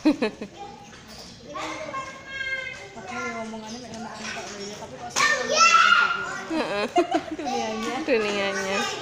Makanya ngomongannya mek ngenaan tok lho ya, tapi kok sih ngomong Heeh. dunianya. Dunianya.